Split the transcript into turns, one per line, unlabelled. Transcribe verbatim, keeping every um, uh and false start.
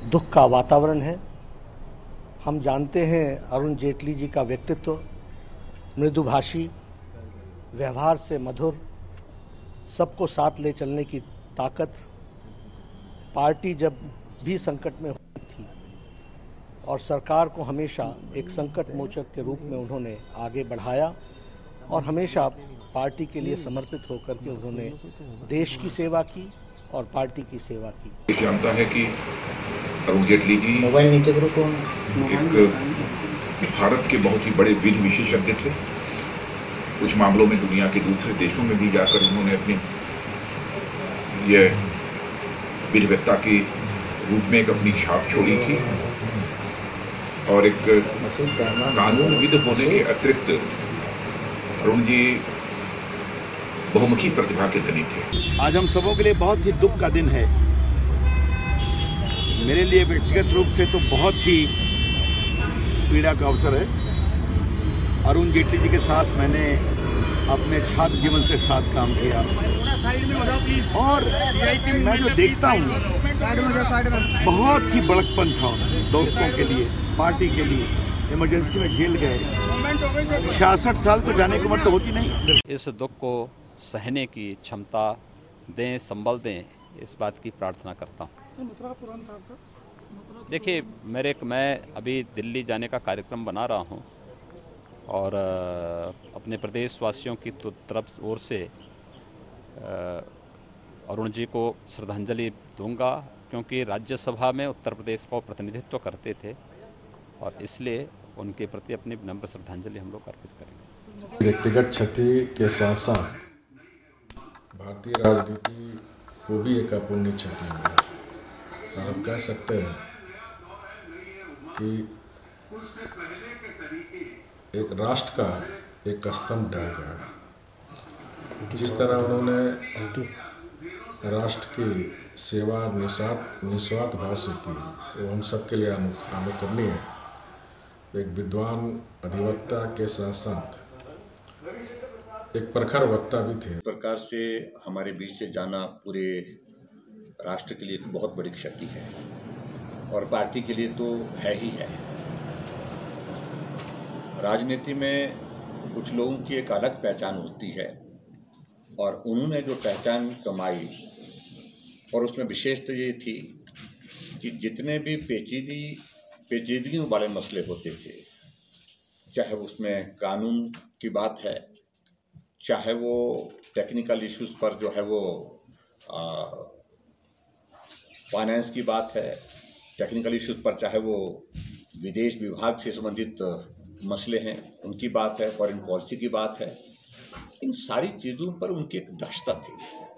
दुख का वातावरण है। हम जानते हैं अरुण जेटली जी का व्यक्तित्व मृदुभाषी, व्यवहार से मधुर, सबको साथ ले चलने की ताकत। पार्टी जब भी संकट में हुई थी और सरकार को हमेशा एक संकट मोचक के रूप में उन्होंने आगे बढ़ाया और हमेशा पार्टी के लिए समर्पित होकर के उन्होंने देश की सेवा की और पार्टी की सेवा की।
जानता है कि अरुण जेटली जी
मोबाइल नीचे करो कौन
एक भारत के बहुत ही बड़े विधि विशेषज्ञ थे। कुछ मामलों में दुनिया के दूसरे देशों में भी जाकर उन्होंने अपनी यह विधिवेत्ता के रूप में एक अपनी छाप छोड़ी थी और एक कानूनविद होने के अतिरिक्त अरुण जी बहुमुखी प्रतिभा के धनी थे।
आज हम सबों के लिए बहुत ही दुख का दिन है। मेरे लिए व्यक्तिगत रूप से तो बहुत ही पीड़ा का अवसर है। अरुण जेटली जी के साथ मैंने अपने छात्र जीवन से साथ काम किया और मैं जो देखता हूँ बहुत ही बड़कपन था दोस्तों के लिए, पार्टी के लिए। इमरजेंसी में जेल गए, छियासठ साल तो जाने की उम्र तो होती नहीं।
इस दुख को सहने की क्षमता दें, संबल दें, इस बात की प्रार्थना करता हूँ। देखिए, मेरे मैं अभी दिल्ली जाने का कार्यक्रम बना रहा हूँ और अपने प्रदेश वासियों की तरफ ओर से अरुण जी को श्रद्धांजलि दूंगा, क्योंकि राज्यसभा में उत्तर प्रदेश का प्रतिनिधित्व करते थे और इसलिए उनके प्रति अपनी विनम्र श्रद्धांजलि हम लोग अर्पित करेंगे।
व्यक्तिगत क्षति के साथ साथ भारतीय राजनीति को भी एक अपूर्णीय क्षति हुई है और हम कह सकते हैं कि एक राष्ट्र का एक स्तंभ ढह गया। जिस तरह उन्होंने राष्ट्र की सेवा निस्वार्थ निस्वार्थ भाव से की, वो हम सबके लिए अनुकरणीय है। एक विद्वान अधिवक्ता के साथ साथ एक प्रखर वक्ता भी थे।
इस प्रकार से हमारे बीच से जाना पूरे राष्ट्र के लिए एक बहुत बड़ी क्षति है और पार्टी के लिए तो है ही है। राजनीति में कुछ लोगों की एक अलग पहचान होती है और उन्होंने जो पहचान कमाई और उसमें विशेषता ये थी कि जितने भी पेचीदी पेचीदगियों वाले मसले होते थे, चाहे उसमें कानून की बात है, चाहे वो टेक्निकल इश्यूज पर जो है वो फाइनेंस की बात है, टेक्निकल इश्यूज पर चाहे वो विदेश विभाग से संबंधित मसले हैं उनकी बात है, फॉरेन पॉलिसी की बात है, इन सारी चीज़ों पर उनकी एक दक्षता थी।